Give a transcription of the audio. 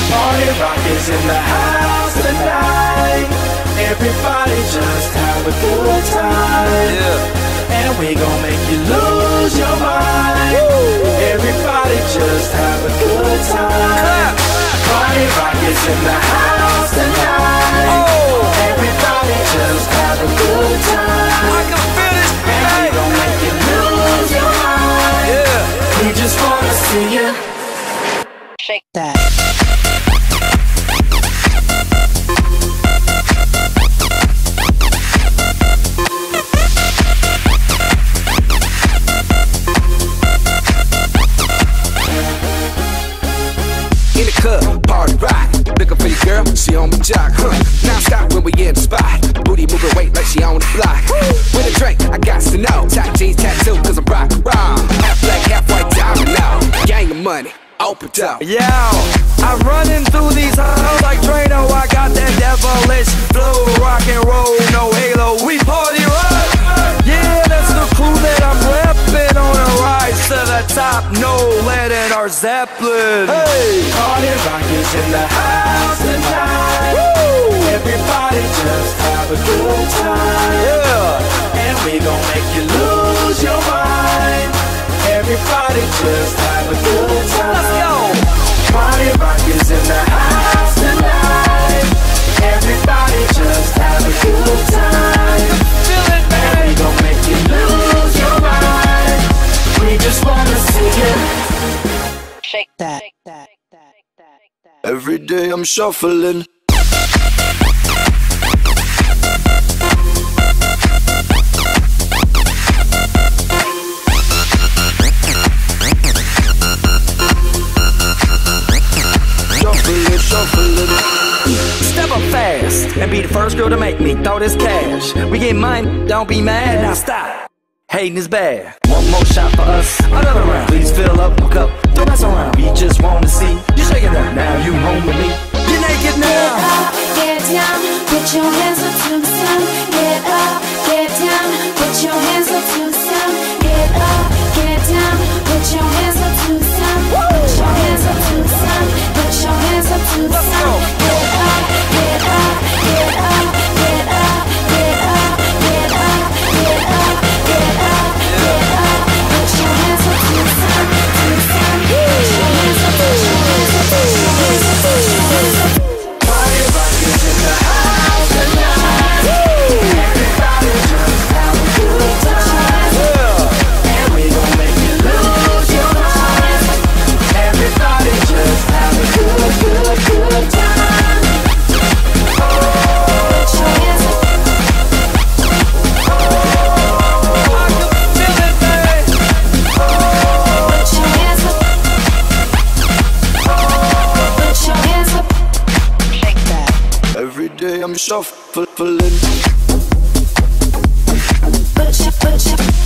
Party rock is in the house tonight. Everybody just have a good time. Yeah. And we gon' make you lose your mind. Woo. Everybody just have a good time. Party rock is in the house tonight. Oh. Everybody just have a good time. I can feel this. And we gon' make you lose your mind. Yeah. We just wanna see you shake that. In the club, party rock. Looking for your girl, she on the jock, huh? Now stop when we in the spot. Booty moving weight like she on the block. With a drink, I got to know. Tight jeans, tattoo, cause I'm rock around. Half black, half white, diamond now. Gang of money, open up. Yo, I'm running through these halls like Drano. I got that devilish flow, rock and roll, no halo. We party rock. Yeah, that's the crew that I'm reppin' on a rise to the top. No lead in our Zeppelin. Hey, party rock is in the house tonight. Woo! Everybody just have a good time. Yeah, and we gon' make you lose your mind. Everybody just have a good time. Let's go. Party rock is in the house tonight. Everybody just have a good time. Feel it, man. And we gon' make you lose your mind. We just wanna see you shake that. Every day I'm shuffling. Step up fast and be the first girl to make me throw this cash. We get mine, don't be mad. Now stop. Hating is bad. One more shot for us, another round. Please fill up my cup, don't mess around. We just wanna see you shaking that. Now you home with me. You're naked now. Get up, get down, put your hands up to the sun. Get up, get down, put your hands up to the sun. Get up, get down, put your hands up to the sun. Put your hands up to the sun. Put your hands up to the sun. Get up, get up, get up, get up, get up, get up, get up, get up, get up. Put your hands up to the sun, to the sun. Put your hands up, put your hands up, put your hands up, put your hands up. Party rock is in the house tonight. Everybody just have a good time. And we gon' make you lose your mind. Everybody just have a good time. Put your hands up. I can feel it, man. Put your hands up. Put your hands up. Shake that. Every day I'm shuffling. Put your